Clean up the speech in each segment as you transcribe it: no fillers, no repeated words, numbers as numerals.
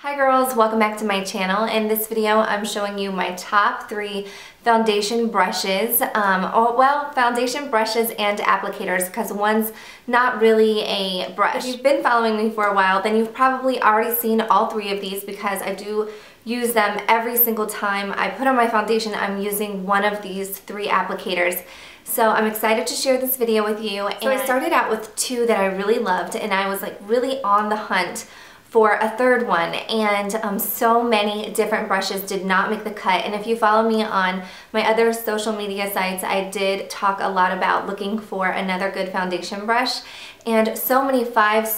Hi girls, welcome back to my channel. In this video I'm showing you my top 3 foundation brushes, foundation brushes and applicators, because one's not really a brush. If you've been following me for a while, then you've probably already seen all 3 of these because I do use them every single time I put on my foundation. I'm using one of these 3 applicators. So I'm excited to share this video with you. So I started out with 2 that I really loved, and I was like really on the hunt for a 3rd one, and so many different brushes did not make the cut. And if you follow me on my other social media sites, I did talk a lot about looking for another good foundation brush, and so many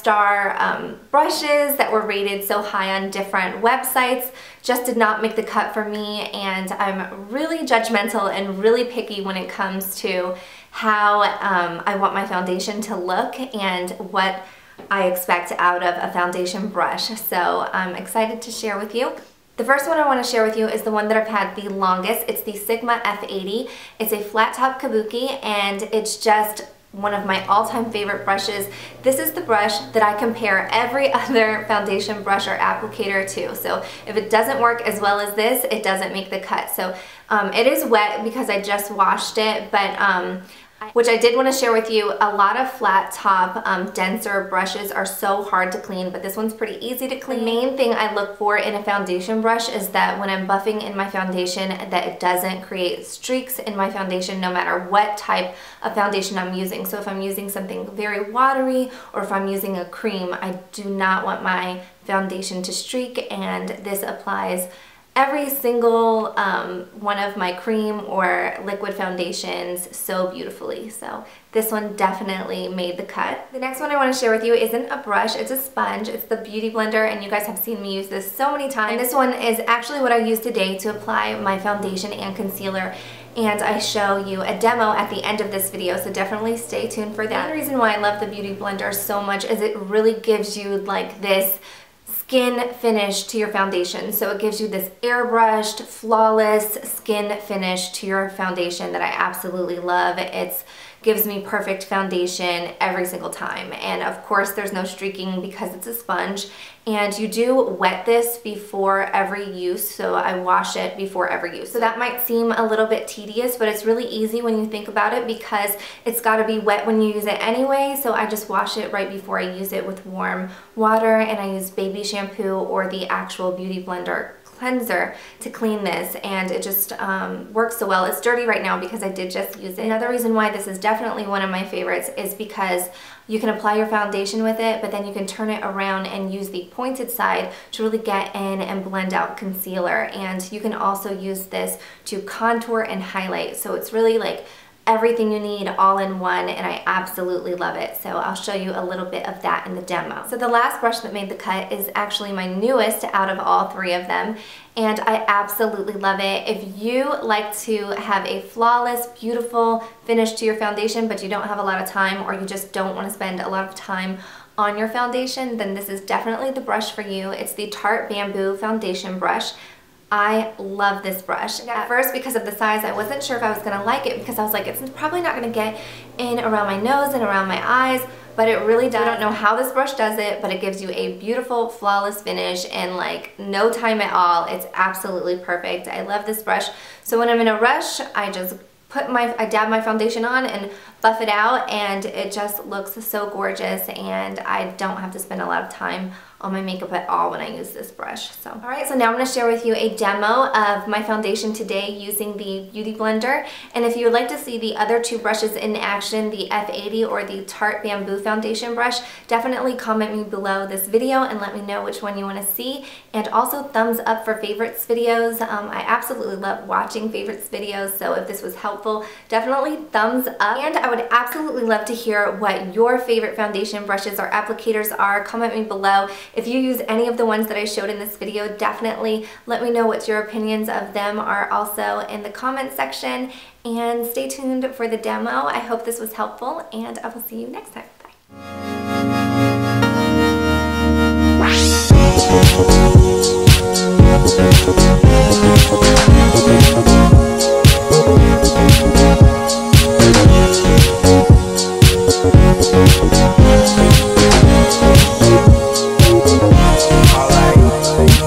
5-star brushes that were rated so high on different websites just did not make the cut for me. And I'm really judgmental and really picky when it comes to how I want my foundation to look and what I expect out of a foundation brush. So I'm excited to share with you. The first one I want to share with you is the one that I've had the longest. It's the Sigma F80. It's a flat top kabuki, and it's just one of my all-time favorite brushes. This is the brush that I compare every other foundation brush or applicator to. So if it doesn't work as well as this, it doesn't make the cut. So it is wet because I just washed it, but which I did want to share with you, a lot of flat top denser brushes are so hard to clean, but this one's pretty easy to clean. The main thing I look for in a foundation brush is that when I'm buffing in my foundation, that it doesn't create streaks in my foundation no matter what type of foundation I'm using. So if I'm using something very watery or if I'm using a cream, I do not want my foundation to streak, and this applies every single one of my cream or liquid foundations so beautifully. So this one definitely made the cut. The next one I want to share with you isn't a brush, it's a sponge. It's the Beauty Blender, and you guys have seen me use this so many times. And this one is actually what I use today to apply my foundation and concealer, and I show you a demo at the end of this video, so definitely stay tuned for that. The reason why I love the Beauty Blender so much is it really gives you like this skin finish to your foundation. So it gives you this airbrushed, flawless skin finish to your foundation that I absolutely love. It gives me perfect foundation every single time. And of course there's no streaking because it's a sponge, and you do wet this before every use, so I wash it before every use. So that might seem a little bit tedious, but it's really easy when you think about it because it's got to be wet when you use it anyway. So I just wash it right before I use it with warm water, and I use baby shampoo or the actual Beauty Blender cleanser to clean this, and it just works so well. It's dirty right now because I did just use it. Another reason why this is definitely one of my favorites is because you can apply your foundation with it, but then you can turn it around and use the pointed side to really get in and blend out concealer. And you can also use this to contour and highlight. So it's really like everything you need all in one, and I absolutely love it. So I'll show you a little bit of that in the demo. So the last brush that made the cut is actually my newest out of all 3 of them, and I absolutely love it. If you like to have a flawless, beautiful finish to your foundation, but you don't have a lot of time, or you just don't want to spend a lot of time on your foundation, then this is definitely the brush for you. It's the Tarte Bamboo Foundation Brush. I love this brush. At first, because of the size, I wasn't sure if I was gonna like it because I was like, it's probably not gonna get in around my nose and around my eyes, but it really does. I don't know how this brush does it, but it gives you a beautiful, flawless finish in like no time at all. It's absolutely perfect. I love this brush. So when I'm in a rush, I just I dab my foundation on and buff it out, and it just looks so gorgeous, and I don't have to spend a lot of time on my makeup at all when I use this brush. So alright, so now I'm going to share with you a demo of my foundation today using the Beauty Blender. And if you would like to see the other 2 brushes in action, the F80 or the Tarte Bamboo Foundation Brush, definitely comment me below this video and let me know which one you want to see. And also thumbs up for favorites videos. I absolutely love watching favorites videos, so if this was helpful, definitely thumbs up. And I would absolutely love to hear what your favorite foundation brushes or applicators are. Comment me below. If you use any of the ones that I showed in this video, definitely let me know what your opinions of them are also in the comment section, and stay tuned for the demo. I hope this was helpful, and I will see you next time. Bye.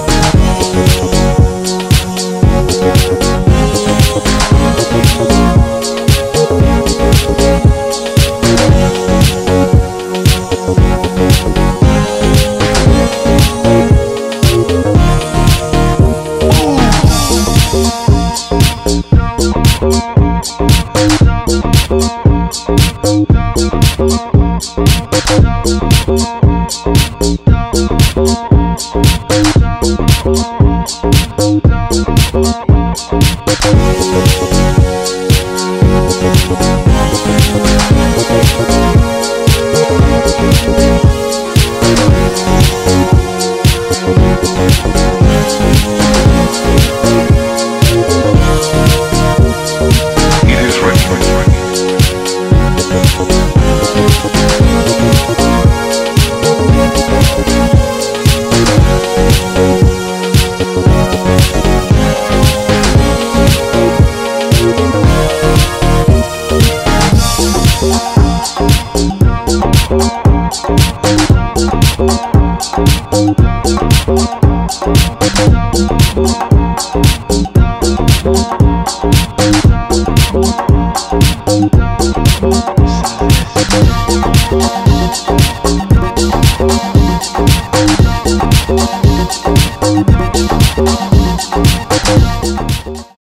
We'll be right back.